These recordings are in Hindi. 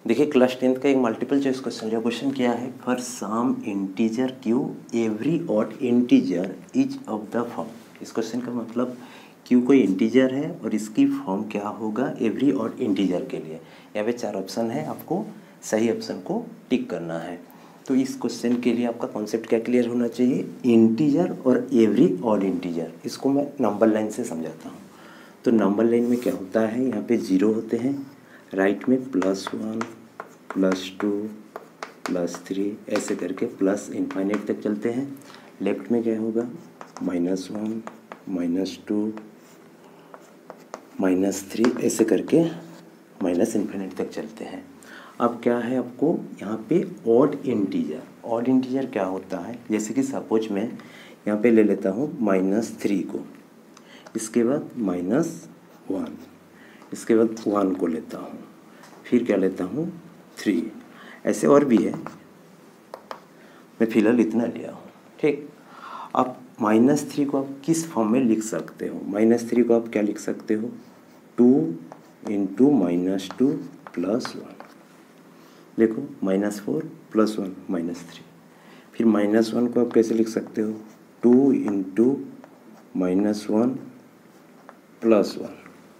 देखिए क्लास 10th का एक मल्टीपल चॉइस क्वेश्चन लिया। क्वेश्चन क्या है, for some integer q every odd integer is of the form. इस क्वेश्चन का मतलब क्यू कोई इंटीजर है और इसकी फॉर्म क्या होगा एवरी ऑड इंटीजर के लिए। यहाँ पे 4 ऑप्शन है, आपको सही ऑप्शन को टिक करना है। तो इस क्वेश्चन के लिए आपका कॉन्सेप्ट क्या क्लियर होना चाहिए, इंटीजर और एवरी ऑड इंटीजर। इसको मैं नंबर लाइन से समझाता हूँ। तो नंबर लाइन में क्या होता है, यहाँ पे 0 होते हैं, राइट में +1 +2 +3 ऐसे करके प्लस इनफाइनाइट तक चलते हैं। लेफ्ट में क्या होगा, -1 -2 -3 ऐसे करके माइनस इनफाइनाइट तक चलते हैं। अब क्या है आपको यहाँ पे ऑड इंटीजर। ऑड इंटीजर क्या होता है, जैसे कि सपोज मैं यहाँ पे ले लेता हूँ -3 को, इसके बाद -1, इसके बाद 1 को लेता हूँ, फिर क्या लेता हूँ 3, ऐसे और भी है, मैं फिलहाल इतना लिया हूँ। ठीक, अब -3 को आप किस फॉर्म में लिख सकते हो, -3 को आप क्या लिख सकते हो, 2 × -2 +1। देखो -4 +1 -3। फिर -1 को आप कैसे लिख सकते हो, 2 × -1 +1।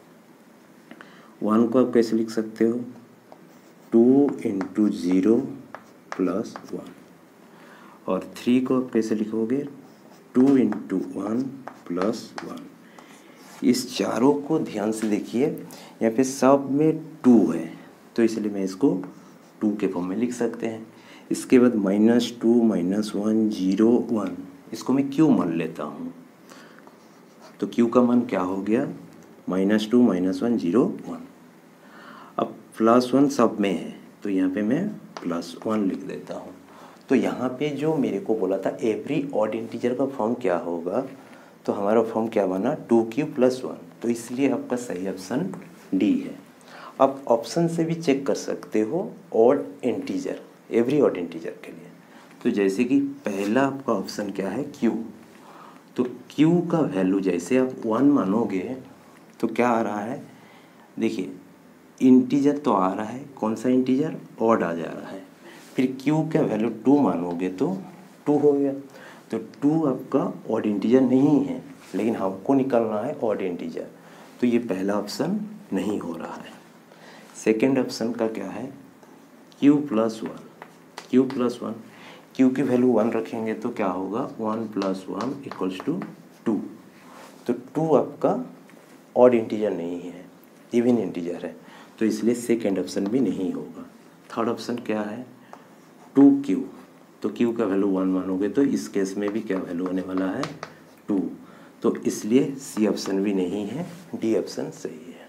1 को आप कैसे लिख सकते हो, 2 × 0 +1। और 3 को आप कैसे लिखोगे, 2 × 1 +1। इस चारों को ध्यान से देखिए, यहाँ पे सब में 2 है, तो इसलिए मैं इसको 2 के फॉर्म में लिख सकते हैं। इसके बाद -2 -1 0 1, इसको मैं क्यू मान लेता हूँ। तो क्यू का मान क्या हो गया, -2 -1 0 1। अब +1 सब में है, तो यहाँ पे मैं +1 लिख देता हूँ। तो यहाँ पे जो मेरे को बोला था एवरी ऑड इंटीजर का फॉर्म क्या होगा, तो हमारा फॉर्म क्या बना, 2q + 1। तो इसलिए आपका सही ऑप्शन डी है। आप ऑप्शन से भी चेक कर सकते हो odd integer, every odd integer के लिए। तो जैसे कि पहला आपका ऑप्शन क्या है, q। तो q का वैल्यू जैसे आप 1 मानोगे तो क्या आ रहा है, देखिए इंटीजर तो आ रहा है, कौन सा इंटीजर, ऑड आ जा रहा है। फिर q का वैल्यू 2 मानोगे तो 2 हो गया। तो 2 आपका ऑड इंटीजर नहीं है, लेकिन हमको निकालना है ऑड इंटीजर, तो ये पहला ऑप्शन नहीं हो रहा है। सेकेंड ऑप्शन का क्या है, q + 1। q + 1, q की वैल्यू 1 रखेंगे तो क्या होगा, 1 + 1 = 2। तो 2 आपका ऑड इंटीजर नहीं है, इवन इंटीजर है, तो इसलिए सेकेंड ऑप्शन भी नहीं होगा। थर्ड ऑप्शन क्या है, 2q। तो q का वैल्यू 1 मानोगे तो इस केस में भी क्या वैल्यू होने वाला है, 2। तो इसलिए सी ऑप्शन भी नहीं है, डी ऑप्शन सही है।